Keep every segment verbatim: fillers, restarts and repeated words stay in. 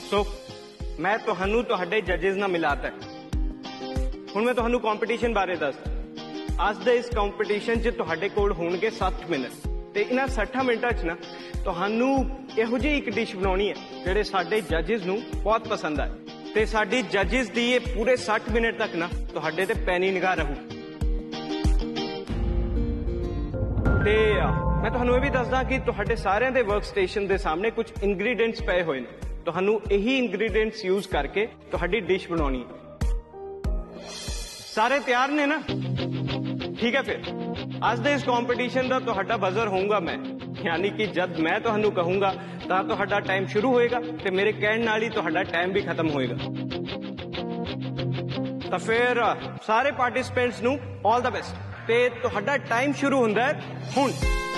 सो मैं तुहानू तुहाडे जजेस नाल मिलाता है। हुण मैं तुहानू कंपटीशन बारे दस। अज दे इस कंपटीशन च तुहाडे कोल होणगे सठ मिनट ते इन्हां सठ मिनटां च ना तुहानू इहो जी एक डिश बनाउणी है जिहड़े साडे जजेस नू बहुत पसंद आए ते साडी जजेस दी ये पूरे सठ मिनट तक ना तुहाडे ते पैनी निगाह रहू। ते मैं तुहानू ये भी दसदा कि तुहाडे सारिਆਂ दे वर्क स्टेशन दे सामने कुछ इंग्रीडिएंट्स पए होए ने। तुहानू यही इंग्रीडिएंट्स यूज करके तुहाडी डिश बनाउणी है। सारे तैयार ने ना? ठीक है फिर आज दे इस कंपटीशन का तुहाडा बजर होऊंगा मैं, यानी कि जब मैं तुहानू कहूंगा तां तुहाडा टाइम शुरू होएगा ते मेरे कहण नाल ही तुहाडा टाइम भी खत्म होएगा। तो फिर सारे पार्टिसिपेंट्स नू ऑल द बेस्ट ते तुहाडा टाइम शुरू हुंदा है हुण।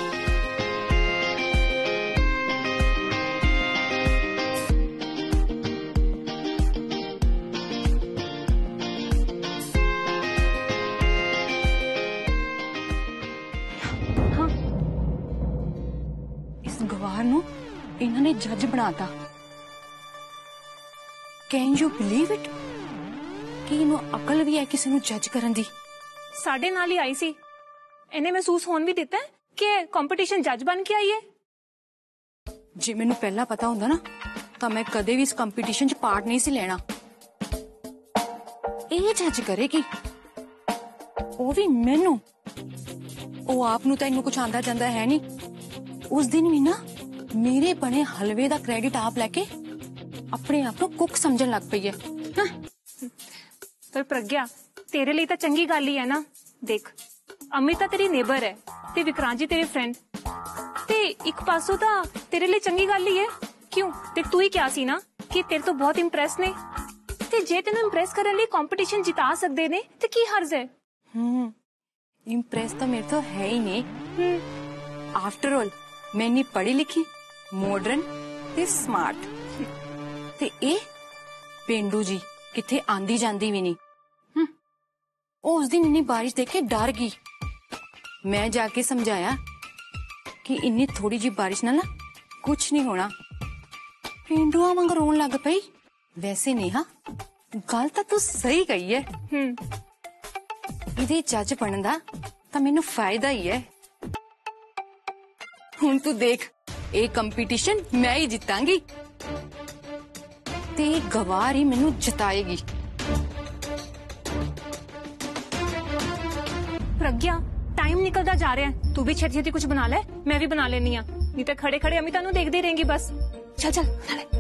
गवार नू इन्होंने जज बनाता। कैन यू बिलीव इट कि इन्हों अकल भी है किसी नू जज करन दी। साडे नाल ही आई सी, इन्हें महसूस होन भी दिता है कि कंपटीशन जज बन के आई है। जे मैनू पहला पता होंदा ना तो मैं कदे भी इस कंपटीशन च पार्ट नहीं सी लेना। ये जज करेगी वो भी मैनू, वो आप नू तां इन्नू कुछ आंदा जांदा है नहीं। उस दिन भी ना मेरे बने हलवे दा क्रेडिट आप लेके अपने आप को कुक समझन लग पई है। हाँ? पर प्रज्ञा तेरे लिए तो चंगी गल ही है ना। देख अमिता तेरी नेबर है ते विक्रांत जी तेरे फ्रेंड, ते एक पासों ता तेरे लिए चंगी गल ही है। क्यों देख तू ही क्या सी ना कि तेरे तो बहुत इंप्रेस ने, ते जे तेनू इंप्रेस करने लिए कंपटीशन जिता सकदे ने ते की हर्ज है। हम्म इंप्रेस तो मेरे तो है ही नहीं। आफ्टर ऑल मैं इन्नी पढ़ी लिखी, मॉडर्न ते स्मार्ट, ते ए पेंडू जी किथे आंदी जांदी भी नहीं। हम्म उस दिन इन्नी बारिश देख के डर गई। मैं जाके समझाया कि इन्नी थोड़ी जी बारिश नाल ना कुछ नहीं होना। पेंडुआ वांग रोन लग पई। वैसे नेहा गल तां तू सही कही है। हम्म इहदे जज बनन दा तां मैनू फायदा ही है। हुण तू देख ए कंपटीशन मैं ही जितांगी ते गवार ही मैनू जिताएगी। प्रज्ञा टाइम निकलता जा रहा है, तू भी छेती छेती कुछ बना ले, मैं भी बना लेनी आ, नहीं तो खड़े खड़े अमिता नू देखती रहेंगी बस। चल चल बना ले।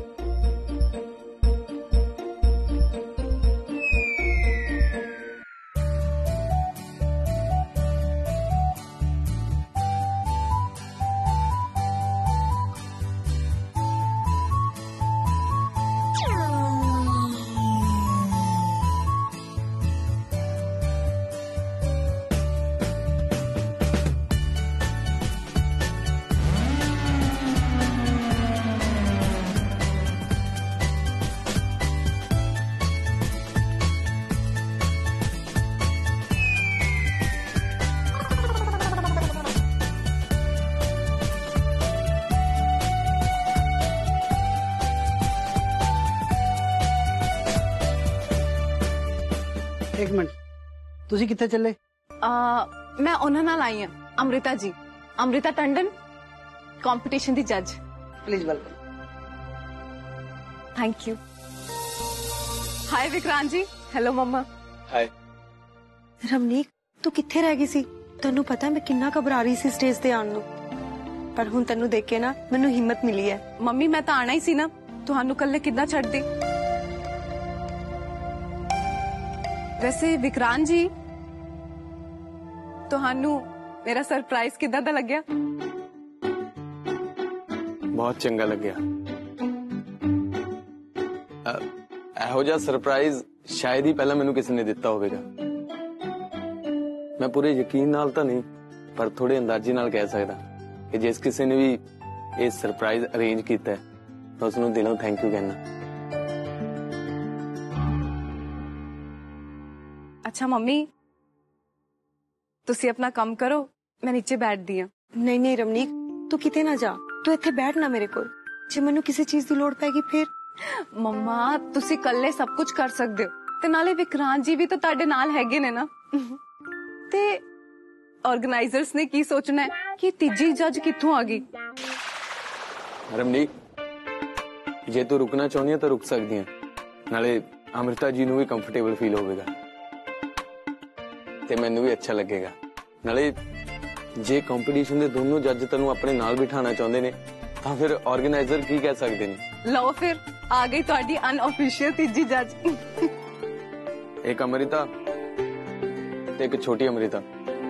एक मिनट तुसी कित्थे चले? मैं उन्हां नाल आई हां, अमृता जी, अमृता टंडन कंपटीशन दी जज। Please welcome. Thank you. Hi Vikrant ji. हेलो मम्मा। हाय रमनीक तू कित्थे रह गई सी? तन्नू पता मैं किन्ना घबरा रही सी स्टेज ते आण नू, पर हुण तन्नू देख के ना मैनू हिम्मत मिली है। मम्मी मैं तो आना ही सी ना, तुहानू कल्ले किद्दां छड्ड दी। वैसे विक्रांत जी तुहानू मेरा सरप्राइज किद्दां दा लग्या? बहुत चंगा लग्या। एहो जिहा सरप्राइज शायद ही पहला मैनू किसी ने दिता होवेगा। मैं पूरे यकीन नाल तां नहीं पर थोड़े अंदाजे नाल कह सकदा कि जिस किसी ने भी ये सरप्राइज अरेंज किया है तो उसनू दिलों थैंक यू कहना। अच्छा मम्मी तुसी अपना काम करो, मैं नीचे बैठ दी हां। नहीं नहीं रमनीक तू किते ना जा, तू इत्थे बैठ ना मेरे कोल। जे मैनू किसी चीज की लोड़ पैगी फिर ਮੰਮਾ ਤੁਸੀਂ ਇਕੱਲੇ ਸਭ ਕੁਝ ਕਰ ਸਕਦੇ ਹੋ ਤੇ ਨਾਲੇ ਵਿਕਰਾਂਤ ਜੀ ਵੀ ਤਾਂ ਤੁਹਾਡੇ ਨਾਲ ਹੈਗੇ ਨੇ ਨਾ ਤੇ ਆਰਗੇਨਾਈਜ਼ਰਸ ਨੇ ਕੀ ਸੋਚਣਾ ਹੈ ਕਿ ਤੀਜੀ ਜੱਜ ਕਿੱਥੋਂ ਆ ਗਈ। ਰਮਨੀਕ ਜੇ ਤੂੰ ਰੁਕਣਾ ਚਾਹੁੰਦੀ ਹੈ ਤਾਂ ਰੁਕ ਸਕਦੀ ਹੈ, ਨਾਲੇ ਅਮ੍ਰਿਤਾ ਜੀ ਨੂੰ ਵੀ ਕੰਫਰਟੇਬਲ ਫੀਲ ਹੋਵੇਗਾ ਤੇ ਮੈਨੂੰ ਵੀ ਅੱਛਾ ਲੱਗੇਗਾ। ਨਾਲੇ ਜੇ ਕੰਪੀਟੀਸ਼ਨ ਦੇ ਦੋਨੋਂ ਜੱਜ ਤੈਨੂੰ ਆਪਣੇ ਨਾਲ ਬਿਠਾਉਣਾ ਚਾਹੁੰਦੇ ਨੇ ਤਾਂ ਫਿਰ ਆਰਗੇਨਾਈਜ਼ਰ ਕੀ ਕਹਿ ਸਕਦੇ ਨੇ। ਲਓ ਫਿਰ ਆ ਗਈ ਤੁਹਾਡੀ ਅਨਆਫੀਸ਼ੀਅਲ ਤੀਜੀ ਜੱਜ। ਇੱਕ ਅਮ੍ਰਿਤਾ ਤੇ ਇੱਕ ਛੋਟੀ ਅਮ੍ਰਿਤਾ।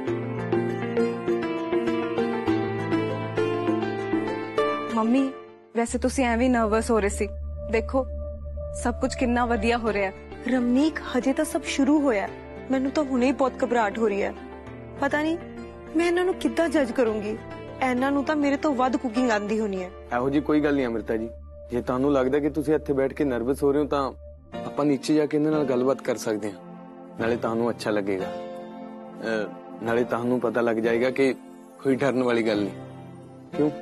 ਮੰਮੀ ਵੈਸੇ ਤੁਸੀਂ ਐਵੇਂ ਨਰਵਸ ਹੋ ਰਹੇ ਸੀ, ਦੇਖੋ ਸਭ ਕੁਝ ਕਿੰਨਾ ਵਧੀਆ ਹੋ ਰਿਹਾ ਹੈ। ਰਮਨੀਕ ਹਜੇ ਤਾਂ ਸਭ ਸ਼ੁਰੂ ਹੋਇਆ, ਮੈਨੂੰ ਤਾਂ ਹੁਣੇ ਹੀ ਬਹੁਤ ਘਬਰਾਹਟ ਹੋ ਰਹੀ ਹੈ। ਪਤਾ ਨਹੀਂ ਮੈਂ ਇਹਨਾਂ ਨੂੰ ਕਿੱਦਾਂ ਜੱਜ ਕਰੂੰਗੀ, ਇਹਨਾਂ ਨੂੰ ਤਾਂ ਮੇਰੇ ਤੋਂ ਵੱਧ ਕੁਕਿੰਗ ਆਂਦੀ ਹੋਣੀ ਹੈ। ਇਹੋ ਜੀ ਕੋਈ ਗੱਲ ਨਹੀਂ ਅਮ੍ਰਿਤਾ ਜੀ, ਜੇ ਤੁਹਾਨੂੰ ਲੱਗਦਾ ਕਿ ਤੁਸੀਂ ਇੱਥੇ ਬੈਠ ਕੇ ਨਰਵਸ ਹੋ ਰਹੇ ਹੋ ਤਾਂ ਆਪਾਂ ਨੀਚੇ ਜਾ ਕੇ ਇਹਨਾਂ ਨਾਲ ਗੱਲਬਾਤ ਕਰ ਸਕਦੇ ਹਾਂ, ਨਾਲੇ ਤੁਹਾਨੂੰ ਅੱਛਾ ਲੱਗੇਗਾ, ਨਾਲੇ ਤੁਹਾਨੂੰ ਪਤਾ ਲੱਗ ਜਾਏਗਾ ਕਿ ਕੋਈ ਡਰਨ ਵਾਲੀ ਗੱਲ ਨਹੀਂ। ਕਿਉਂ?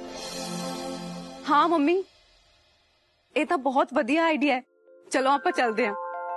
ਹਾਂ ਮੰਮੀ ਇਹ ਤਾਂ ਬਹੁਤ ਵਧੀਆ ਆਈਡੀਆ ਹੈ, ਚਲੋ ਆਪਾਂ ਚੱਲਦੇ ਹਾਂ।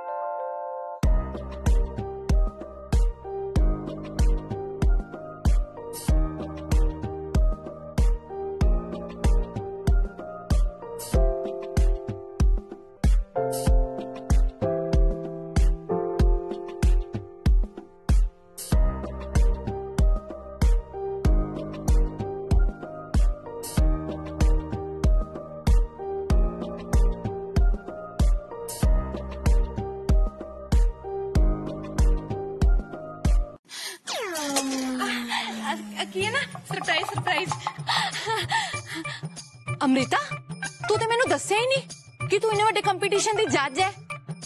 ਕੀ ਹੈ ਨਾ ਸਰਪ੍ਰਾਈਜ਼ ਸਰਪ੍ਰਾਈਜ਼। ਅਮ੍ਰਿਤਾ ਤੂੰ ਤੇ ਮੈਨੂੰ ਦੱਸਿਆ ਹੀ ਨਹੀਂ ਕਿ ਤੂੰ ਇੰਨੇ ਵੱਡੇ ਕੰਪੀਟੀਸ਼ਨ ਦੀ ਜੱਜ ਹੈ।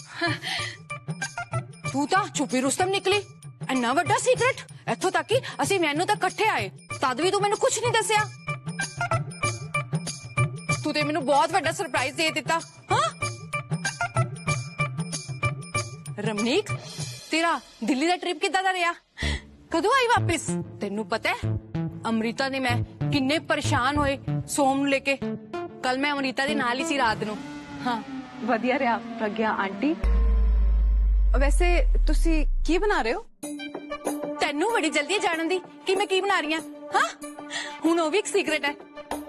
ਤੂੰ ਤਾਂ ਛੁਪੀ ਰੁਸਤਮ ਨਿਕਲੀ, ਇੰਨਾ ਵੱਡਾ ਸੀਕ੍ਰੇਟ, ਇੱਥੋਂ ਤੱਕ ਕਿ ਅਸੀਂ ਮੈਨੂੰ ਤਾਂ ਇਕੱਠੇ ਆਏ ਤਦ ਵੀ ਤੂੰ ਮੈਨੂੰ ਕੁਝ ਨਹੀਂ ਦੱਸਿਆ। ਤੂੰ ਤੇ ਮੈਨੂੰ ਬਹੁਤ ਵੱਡਾ ਸਰਪ੍ਰਾਈਜ਼ ਦੇ ਦਿੱਤਾ। ਹਾਂ ਰਮਨੀਕ ਤੇਰਾ ਦਿੱਲੀ ਦਾ ਟ੍ਰਿਪ ਕਿੱਦਾਂ ਦਾ ਰਿਹਾ, ਕਦੋਂ ਆਈ ਵਾਪਿਸ? ਤੈਨੂੰ ਪਤਾ ਹੈ ਅਮ੍ਰਿਤਾ ਨੇ ਮੈਂ ਕਿੰਨੇ ਪਰੇਸ਼ਾਨ ਹੋਏ ਸੋਮ ਨੂੰ ਲੈਕੇ, ਕੱਲ ਮੈਂ ਅਮ੍ਰਿਤਾ ਦੇ ਨਾਲ ਹੀ ਸੀ ਰਾਤ ਨੂੰ। ਹਾਂ ਵਧੀਆ ਰਿਹਾ ਪ੍ਰਗਿਆ ਆਂਟੀ। ਵੈਸੇ ਤੁਸੀਂ ਕੀ ਬਣਾ ਰਹੇ ਹੋ? ਤੈਨੂੰ ਬੜੀ ਜਲਦੀ ਜਾਣਨ ਦੀ ਕਿ ਮੈਂ ਕੀ ਬਣਾ ਰਹੀ ਹਾਂ। ਹਾਂ ਹੁਣ ਉਹ ਵੀ ਇੱਕ ਸੀਕ੍ਰੇਟ ਹੈ।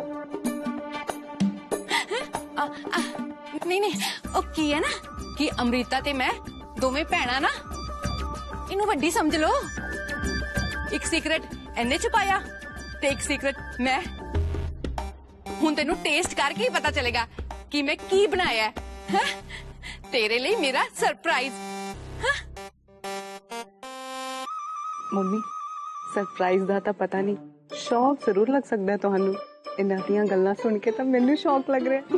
ਨਹੀਂ ਨਹੀਂ ਉਹ ਕੀ ਹੈ ਨਾ ਕਿ ਅਮ੍ਰਿਤਾ ਤੇ ਮੈਂ ਦੋਵੇਂ ਭੈਣਾਂ ਨਾ, ਇਹਨੂੰ ਵੱਡੀ ਸਮਝ ਲਓ। ਇੱਕ ਸੀਕ੍ਰੇਟ ਇਹਨੇ ਛੁਪਾਇਆ ਤੇ ਇੱਕ ਸੀਕ੍ਰੇਟ ਮੈਂ। ਹੁਣ ਤੈਨੂੰ ਟੇਸਟ ਕਰਕੇ ਹੀ ਪਤਾ ਚਲੇਗਾ ਕਿ ਮੈਂ ਕੀ ਬਣਾਇਆ ਹੈ ਤੇਰੇ ਲਈ ਮੇਰਾ ਸਰਪ੍ਰਾਈਜ਼। ਮੰਮੀ ਸਰਪ੍ਰਾਈਜ਼ ਦਾ ਤਾਂ ਪਤਾ ਨਹੀਂ, ਸ਼ੌਕ ਜ਼ਰੂਰ ਲੱਗ ਸਕਦਾ ਹੈ ਤੁਹਾਨੂੰ। ਇਹਨਾਂ ਦੀਆਂ ਗੱਲਾਂ ਸੁਣ ਕੇ ਤਾਂ ਮੈਨੂੰ ਸ਼ੌਕ ਲੱਗ ਰਿਹਾ।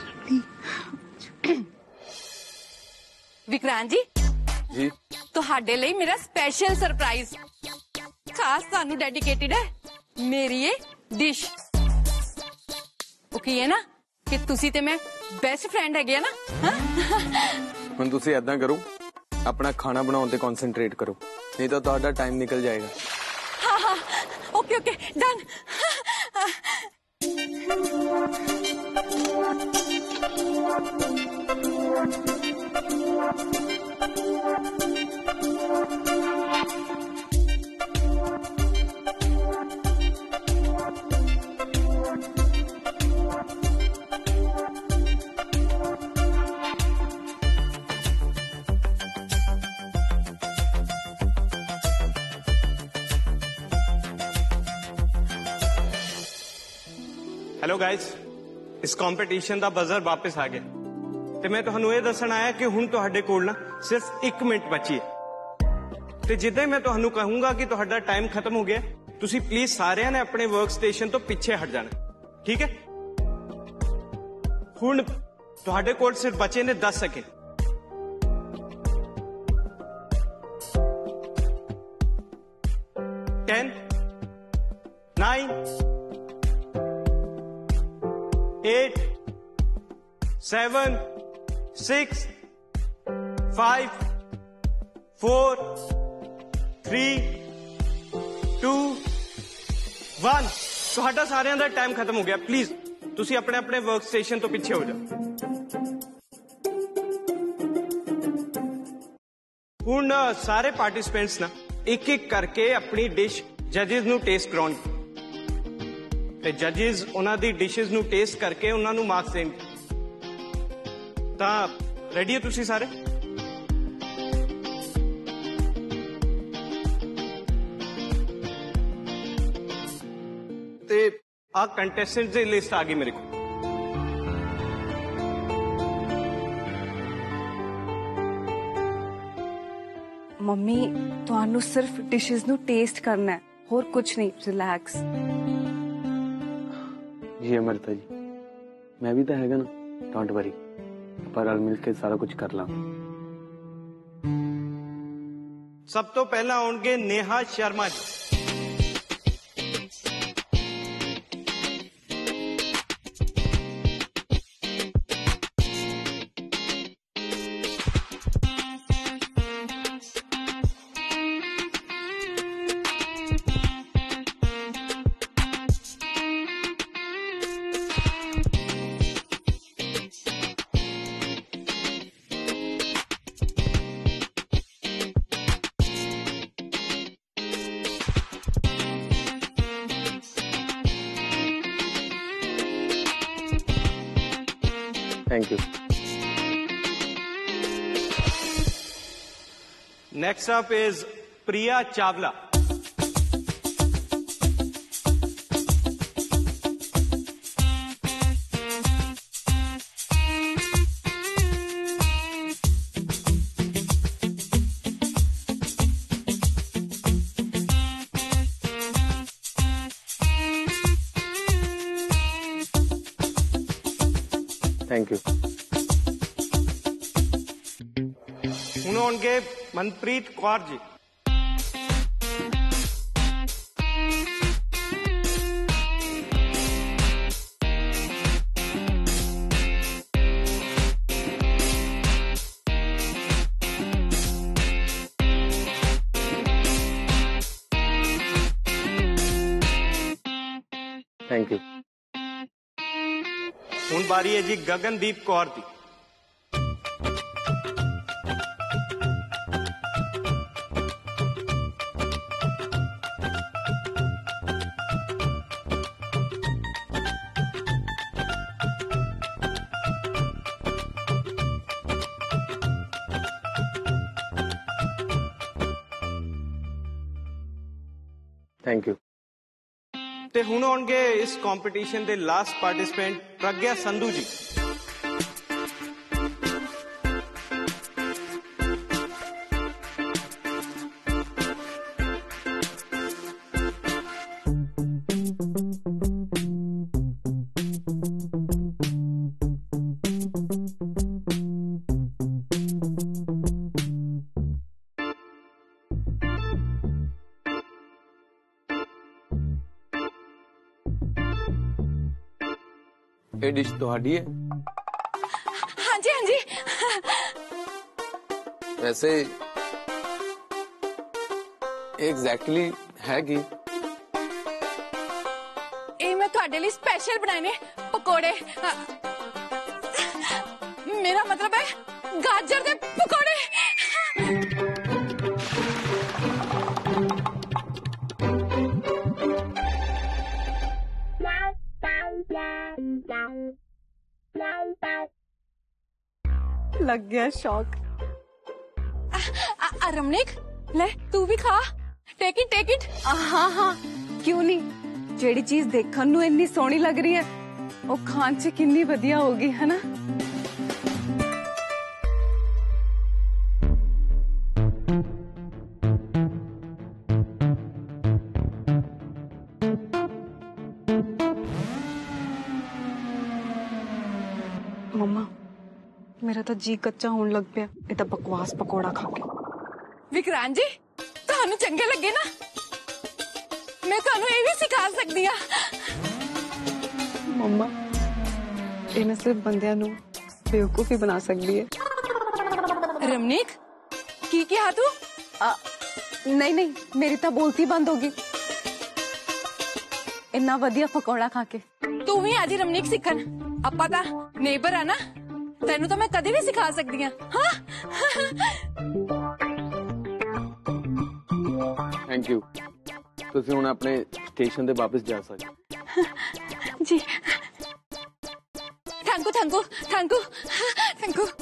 ਵਿਕਰਾਂਤ ਜੀ ਜੀ ਤੁਹਾਡੇ ਲਈ ਮੇਰਾ ਸਪੈਸ਼ਲ ਸਰਪ੍ਰਾਈਜ਼, ਖਾਸ ਤੁਹਾਨੂੰ ਡੈਡੀਕੇਟਿਡ ਹੈ ਮੇਰੀ ਇਹ ਡਿਸ਼। ਉਹ ਕੀ ਹੈ ਨਾ ਕਿ ਤੁਸੀਂ ਤੇ ਮੈਂ ਬੈਸਟ ਫਰੈਂਡ ਹੈਗੇ ਆ ਨਾ। ਹੁਣ ਤੁਸੀਂ ਏਦਾਂ ਕਰੋ, ਆਪਣਾ ਖਾਣਾ ਬਣਾਉਣ ਤੇ ਕਨਸੈਂਟਰੇਟ ਕਰੋ, ਨਹੀਂ ਤਾਂ ਤੁਹਾਡਾ ਟਾਈਮ ਨਿਕਲ ਜਾਏਗਾ। ਹਾਂ ਹਾਂ okay okay done. Hello guys, इस कंपटीशन ਦਾ ਬਜ਼ਰ ਵਾਪਸ ਆ ਗਿਆ ਤੇ ਮੈਂ ਤੁਹਾਨੂੰ ਇਹ ਦੱਸਣ ਆਇਆ ਕਿ ਹੁਣ ਤੁਹਾਡੇ ਕੋਲ ਨਾ ਸਿਰਫ ਇੱਕ ਮਿੰਟ ਬਚੀ ਹੈ ਤੇ ਜਿੱਦਾਂ ਮੈਂ ਤੁਹਾਨੂੰ ਕਹੂੰਗਾ ਕਿ ਤੁਹਾਡਾ ਟਾਈਮ ਖਤਮ ਹੋ ਗਿਆ, ਤੁਸੀਂ ਪਲੀਜ਼ ਸਾਰਿਆਂ ਨੇ ਆਪਣੇ ਵਰਕ ਸਟੇਸ਼ਨ ਤੋਂ ਪਿੱਛੇ ਹਟ ਜਾਣਾ, ਠੀਕ ਹੈ? ਹੁਣ ਤੁਹਾਡੇ ਕੋਲ ਸਿਰਫ ਬਚੇ ਨੇ ਦਸ second. ten, nine, eight, seven, six, five, four, three, two, one। ਤੁਹਾਡਾ ਸਾਰਿਆਂ ਦਾ ਟਾਈਮ ਖਤਮ ਹੋ ਗਿਆ, ਪਲੀਜ਼ ਤੁਸੀਂ ਆਪਣੇ ਆਪਣੇ ਵਰਕ ਸਟੇਸ਼ਨ ਤੋਂ ਪਿੱਛੇ ਹੋ ਜਾਓ। ਹੁਣ ਸਾਰੇ ਪਾਰਟਿਸਪੈਂਟਸ ਨਾ ਇੱਕ ਇੱਕ ਕਰਕੇ ਆਪਣੀ ਡਿਸ਼ ਜੱਜਸ ਨੂੰ ਟੇਸਟ ਕਰਾਉਣਗੇ ਤੇ ਜੱਜਸ ਉਹਨਾਂ ਦੀ ਡਿਸ਼ਸ ਨੂੰ ਟੇਸਟ ਕਰਕੇ ਉਹਨਾਂ ਨੂੰ ਮਾਰਕਸ ਦੇਣਗੇ। ਤਾਂ ਰੈਡੀ ਹੋ ਤੁਸੀਂ ਸਾਰੇ? ਤੇ ਆ ਕੰਟੈਸਟੈਂਟਸ ਦੀ ਲਿਸਟ ਆ ਗਈ ਮੇਰੇ ਕੋਲ। ਮੰਮੀ ਤੁਹਾਨੂੰ ਸਿਰਫ ਡਿਸ਼ਸ ਨੂੰ ਟੇਸਟ ਕਰਨਾ ਹੈ, ਹੋਰ ਕੁਝ ਨਹੀਂ। ਰਿਲੈਕਸ ਜੀ ਅਮਰਤਾ ਜੀ, ਮੈਂ ਵੀ ਤਾਂ ਹੈਗਾ ਨਾ, ਡੋਂਟ ਵਰੀ, ਆਪਾਂ ਰਲ ਮਿਲ ਕੇ ਸਾਰਾ ਕੁਝ ਕਰ ਲਾਂਗੇ। ਸਭ ਤੋਂ ਪਹਿਲਾਂ ਆਉਣਗੇ Neha Sharma ji. Thank you. Next up is Priya Chawla. Thank you. ਹੁਣ ਆਉਣਗੇ ਮਨਪ੍ਰੀਤ ਕੌਰ ਜੀ। Thank you. ਹੁਣ ਬਾਰੀ ਹੈ ਜੀ ਗਗਨਦੀਪ ਕੌਰ ਦੀ। Thank you. ਤੇ ਹੁਣ ਆਉਣਗੇ ਇਸ ਕੰਪੀਟੀਸ਼ਨ ਦੇ ਲਾਸਟ ਪਾਰਟਿਸਪੈਂਟ ਪ੍ਰਗਿਆ ਸੰਧੂ ਜੀ। ਇਹ ਡਿਸ਼ ਤੁਹਾਡੀ ਹੈ? ਹਾਂਜੀ ਹਾਂਜੀ। ਵੈਸੇ ਐਗਜ਼ੈਕਟਲੀ ਹੈ ਕੀ? ਇਹ ਮੈਂ ਤੁਹਾਡੇ ਲਈ ਸਪੈਸ਼ਲ ਬਣਾਏ ਨੇ ਪਕੌੜੇ। ਮੇਰਾ ਮਤਲਬ ਹੈ ਗਾਜਰ ਦੇ ਪਕੌੜੇ। ਲੱਗ ਗਿਆ ਸ਼ੌਕ। ਰਮਨੀਕ ਲੈ ਤੂੰ ਵੀ ਖਾ। Take it take it. ਹਾਂ ਹਾਂ ਕਿਉਂ ਨਹੀਂ, ਜਿਹੜੀ ਚੀਜ਼ ਦੇਖਣ ਨੂੰ ਇੰਨੀ ਸੋਹਣੀ ਲੱਗ ਰਹੀ ਹੈ ਉਹ ਖਾਣ 'ਚ ਕਿੰਨੀ ਵਧੀਆ ਹੋਗੀ, ਹੈ ਨਾ? ਮੰਮਾ ਮੇਰਾ ਤਾਂ ਜੀ ਕੱਚਾ ਹੋਣ ਲੱਗ ਪਿਆ ਇਹ ਤਾਂ ਬਕਵਾਸ ਪਕੌੜਾ ਖਾ ਕੇ। ਵਿਕਰਾਂਤ ਜੀ ਤੁਹਾਨੂੰ ਚੰਗੇ ਲੱਗੇ ਨਾ, ਮੈਂ ਤੁਹਾਨੂੰ ਇਹ ਵੀ ਸਿਖਾ ਸਕਦੀ ਹਾਂ। ਮੰਮਾ ਇਹ ਨਾ ਸਿਰਫ ਬੰਦਿਆਂ ਨੂੰ ਬੇਵਕੂਫ ਹੀ ਬਣਾ ਸਕਦੀ ਹੈ। ਰਮਨੀਕ ਕੀ ਕਿਹਾ ਤੂੰ? ਨਹੀਂ ਨਹੀਂ ਮੇਰੀ ਤਾਂ ਬੋਲਤੀ ਬੰਦ ਹੋ ਗਈ ਇੰਨਾ ਵਧੀਆ ਪਕੌੜਾ ਖਾ ਕੇ। ਤੂੰ ਵੀ ਆ ਜੀ ਰਮਨੀਕ ਸਿੱਖਣ, ਆਪਾਂ ਤਾਂ ਨੇਬਰ ਆ ਨਾ, ਤੈਨੂੰ ਤਾਂ ਮੈਂ ਕਦੇ ਵੀ ਸਿਖਾ ਸਕਦੀ ਹਾਂ। ਹਾਂ थैंक यू ਤੁਸੀਂ ਹੁਣ ਆਪਣੇ ਸਟੇਸ਼ਨ ਤੇ ਵਾਪਸ ਜਾ ਸਕਦੇ जी thank you thank you thank you thank you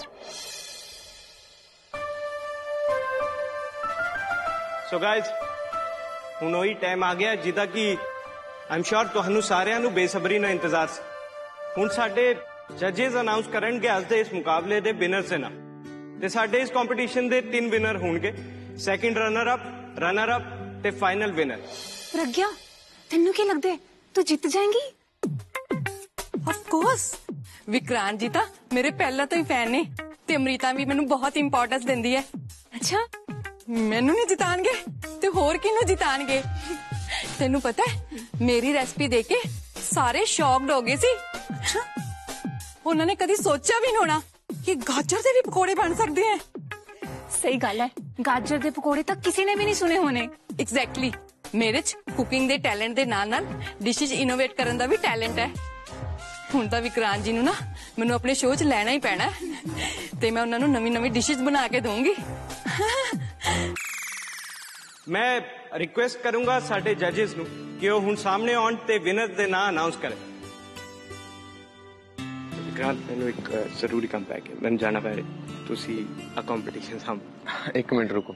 so guys ਹੁਣ ਉਹੀ ਟਾਈਮ ਆ ਗਿਆ ਜਿਹਦਾ ਕਿ ਆਮ ਸ਼ੋਰ ਤੁਹਾਨੂੰ ਸਾਰਿਆਂ ਨੂੰ ਬੇਸਬਰੀ ਨਾਲ ਇੰਤਜ਼ਾਰ ਸੀ। ਹੁਣ ਸਾਡੇ ਜੱਜਸ ਅਨਾਉਂਸ ਕਰਨਗੇ ਅੱਜ ਦੇ ਇਸ ਮੁਕਾਬਲੇ ਦੇ ਵਿਨਰਸ ਦੇ ਨਾਮ ਤੇ ਸਾਡੇ ਇਸ ਕੰਪੀਟੀਸ਼ਨ ਦੇ ਤਿੰਨ ਵਿਨਰ ਹੋਣਗੇ, second runner up, runner up ਤੇ ਫਾਈਨਲ ਵਿਨਰ। प्रज्ञा तेनू की लगदे तू जित जाएंगी? ऑफ कोर्स विक्रांत जी ਤਾਂ ਮੇਰੇ ਪਹਿਲਾਂ ਤੋਂ ਹੀ ਫੈਨ ਨੇ ਤੇ ਅਮ੍ਰਿਤਾ ਵੀ ਮੈਨੂੰ ਬਹੁਤ ਇੰਪੋਰਟੈਂਸ ਦਿੰਦੀ ਹੈ। अच्छा ਮੈਨੂੰ ਨਹੀਂ ਜਿਤਾਣਗੇ ਤੇ ਹੋਰ ਕਿਹਨੂੰ ਜਿਤਾਣਗੇ? ਤੈਨੂੰ ਪਤਾ ਹੈ ਮੇਰੀ ਰੈਸਪੀ ਦੇਖ ਕੇ ਸਾਰੇ ਸ਼ੌਕਡ ਹੋ ਗਏ ਸੀ। अच्छा ਉਹਨਾਂ ਨੇ ਕਦੀ ਸੋਚਿਆ ਵੀ ਨਹੀਂ ਹੋਣਾ ਕਿ ਗਾਜਰ ਦੇ ਵੀ ਪਕੌੜੇ ਬਣ ਸਕਦੇ ਹੈ। सही गल है, गाजर दे पकौड़े तक किसी ने भी नहीं सुने होने। ਐਗਜ਼ੈਕਟਲੀ ਮੇਰੇ ਚ ਕੁਕਿੰਗ ਦੇ ਟੈਲੈਂਟ ਦੇ ਨਾਲ ਨਾਲ ਡਿਸ਼ਸ ਇਨੋਵੇਟ ਕਰਨ ਦਾ ਵੀ ਟੈਲੈਂਟ ਹੈ। ਹੁਣ ਤਾਂ ਵਿਕਰਾਂਤ ਜੀ ਨੂੰ ਨਾ ਮੈਨੂੰ ਆਪਣੇ ਸ਼ੋਅ 'ਚ ਲੈਣਾ ਹੀ ਪੈਣਾ ਤੇ ਮੈਂ ਉਹਨਾਂ ਨੂੰ ਨਵੀਂ ਨਵੀਂ ਡਿਸ਼ਸ ਬਣਾ ਕੇ ਦਊਂਗੀ। ਮੈਂ ਰਿਕੁਐਸਟ ਕਰੂੰਗਾ ਸਾਡੇ ਜੱਜਸ ਨੂੰ ਕਿ ਉਹ ਹੁਣ ਸਾਹਮਣੇ ਆਉਣ ਤੇ ਵਿਨਰ ਦੇ ਨਾਂ ਅਨਾਉਂਸ ਕਰੇ। ਵਿਕਰਾਂਤ ਮੈਨੂੰ ਇੱਕ ਜ਼ਰੂਰੀ ਕੰਮ ਪੈ ਗਿਆ, ਮੈਨੂੰ ਜਾਣਾ ਪੈ ਰਿਹਾ, ਤੁਸੀਂ ਆ ਕੰਪੀਟੀਸ਼ਨ ਸਾਂਭ। ਇੱਕ ਮਿੰਟ ਰੁਕੋ।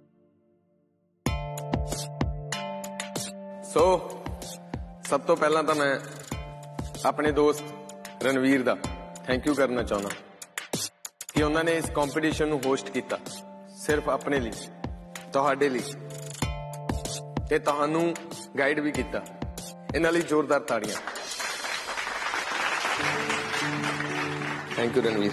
ਸੋ ਸਭ ਤੋਂ ਪਹਿਲਾਂ ਤਾਂ ਮੈਂ ਆਪਣੇ ਦੋਸਤ ਰਣਵੀਰ ਦਾ ਥੈਂਕ ਯੂ ਕਰਨਾ ਚਾਹੁੰਦਾ ਕਿ ਉਹਨਾਂ ਨੇ ਇਸ ਕੰਪੀਟੀਸ਼ਨ ਨੂੰ ਹੋਸਟ ਕੀਤਾ ਸਿਰਫ ਆਪਣੇ ਲਈ, ਤੁਹਾਡੇ ਲਈ ਤੇ ਤੁਹਾਨੂੰ ਗਾਈਡ ਵੀ ਕੀਤਾ। ਇਹਨਾਂ ਲਈ ਜ਼ੋਰਦਾਰ ਤਾੜੀਆਂ। Thank you Ranveer.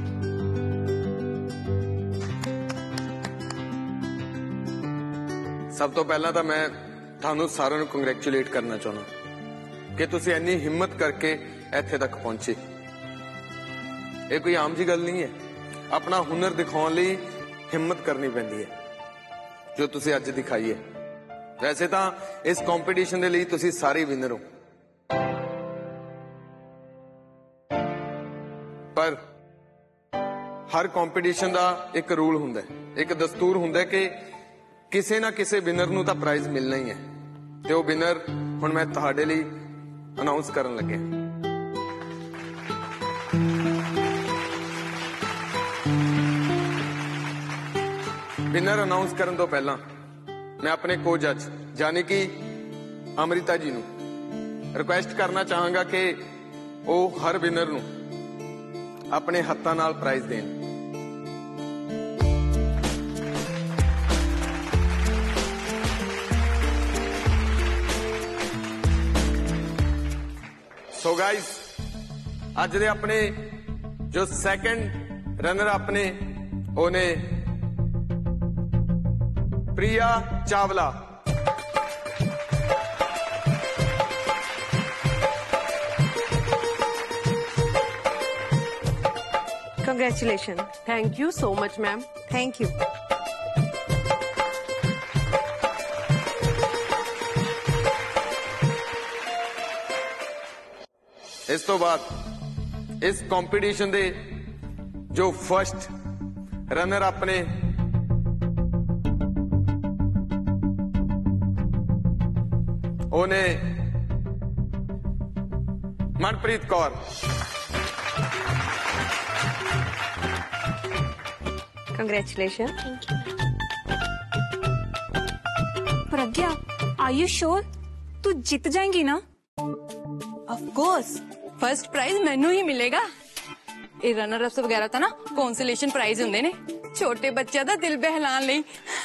ਸਭ ਤੋਂ ਪਹਿਲਾਂ ਤਾਂ ਮੈਂ ਤੁਹਾਨੂੰ ਸਾਰਿਆਂ ਨੂੰ ਕੰਗ੍ਰੈਚੁਲੇਟ ਕਰਨਾ ਚਾਹੁੰਦਾ ਕਿ ਤੁਸੀਂ ਇੰਨੀ ਹਿੰਮਤ ਕਰਕੇ ਇੱਥੇ ਤੱਕ ਪਹੁੰਚੇ। ਇਹ ਕੋਈ ਆਮ ਜੀ ਗੱਲ ਨਹੀਂ ਹੈ। ਆਪਣਾ ਹੁਨਰ ਦਿਖਾਉਣ ਲਈ ਹਿੰਮਤ ਕਰਨੀ ਪੈਂਦੀ ਹੈ, ਜੋ ਤੁਸੀਂ ਅੱਜ ਦਿਖਾਈ ਹੈ। ਵੈਸੇ ਤਾਂ ਇਸ ਕੰਪੀਟੀਸ਼ਨ ਦੇ ਲਈ ਤੁਸੀਂ ਸਾਰੇ ਵਿਨਰ ਹੋ, ਪਰ ਹਰ ਕੰਪੀਟੀਸ਼ਨ ਦਾ ਇੱਕ ਰੂਲ ਹੁੰਦਾ ਹੈ, ਇੱਕ ਦਸਤੂਰ ਹੁੰਦਾ ਹੈ ਕਿ ਕਿਸੇ ਨਾ ਕਿਸੇ ਵਿਨਰ ਨੂੰ ਤਾਂ ਪ੍ਰਾਈਜ਼ ਮਿਲਣਾ ਹੀ ਹੈ ਤੇ ਉਹ ਵਿਨਰ ਹੁਣ ਮੈਂ ਤੁਹਾਡੇ ਲਈ ਅਨਾਉਂਸ ਕਰਨ ਲੱਗਿਆ। ਵਿਨਰ ਅਨਾਉਂਸ ਕਰਨ ਤੋਂ ਪਹਿਲਾਂ ਮੈਂ ਆਪਣੇ ਕੋ ਜੱਜ ਯਾਨੀ ਕਿ ਅਮ੍ਰਿਤਾ ਜੀ ਨੂੰ ਰਿਕੁਐਸਟ ਕਰਨਾ ਚਾਹਾਂਗਾ ਕਿ ਉਹ ਹਰ ਵਿਨਰ ਨੂੰ ਆਪਣੇ ਹੱਥਾਂ ਨਾਲ ਪ੍ਰਾਈਜ਼ ਦੇਣ। ਸੋ ਗਾਇਸ ਅੱਜ ਦੇ ਆਪਣੇ ਜੋ ਸੈਕੰਡ ਰਨਰ ਅਪ ਨੇ ਉਹ ਨੇ Priya Chawla. Congratulations. Thank you so much ma'am. Thank you. ਇਸ ਤੋਂ ਬਾਅਦ ਇਸ ਕੰਪੀਟੀਸ਼ਨ ਦੇ ਜੋ ਫਰਸਟ ਰਨਰ ਅਪ ਨੇ ਉਹ ਨੇ Manpreet Kaur. Congratulations. Pragya are you sure तू जीत जाएंगी ना? ऑफ कोर्स फर्स्ट प्राइज ਮੈਨੂੰ ਹੀ ਮਿਲੇਗਾ। ਇਹ ਰਨਰ ਅਪਸ ਵਗੈਰਾ ਤਾਂ ਨਾ ਕੌਂਸੋਲੇਸ਼ਨ ਪ੍ਰਾਈਜ਼ ਹੁੰਦੇ ਨੇ ਛੋਟੇ ਬੱਚਿਆਂ ਦਾ ਦਿਲ ਬਹਿਲਾਣ ਲਈ।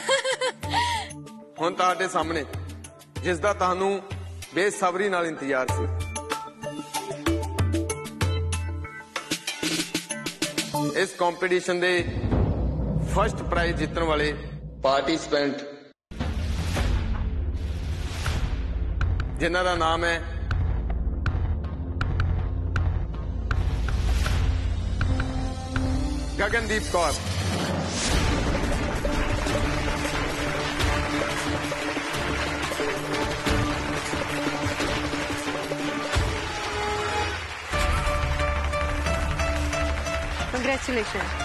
ਹੁਣ ਤੁਹਾਡੇ ਸਾਹਮਣੇ ਜਿਸ ਦਾ ਤੁਹਾਨੂੰ ਬੇਸਬਰੀ ਨਾਲ ਇੰਤਜ਼ਾਰ ਸੀ, ਇਸ ਕੰਪੀਟੀਸ਼ਨ ਦੇ ਫਰਸਟ ਪ੍ਰਾਈਜ਼ ਜਿੱਤਣ ਵਾਲੇ ਪਾਰਟਿਸਿਪੈਂਟ ਜਿਨ੍ਹਾਂ ਦਾ ਨਾਮ ਹੈ ਗਗਨਦੀਪ ਕੌਰ। Congratulations.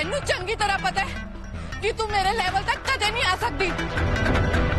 ਮੈਨੂੰ ਚੰਗੀ ਤਰ੍ਹਾਂ ਪਤਾ ਹੈ ਕਿ ਤੂੰ ਮੇਰੇ ਲੈਵਲ ਤੱਕ ਕਦੇ ਨਹੀਂ ਆ ਸਕਦੀ।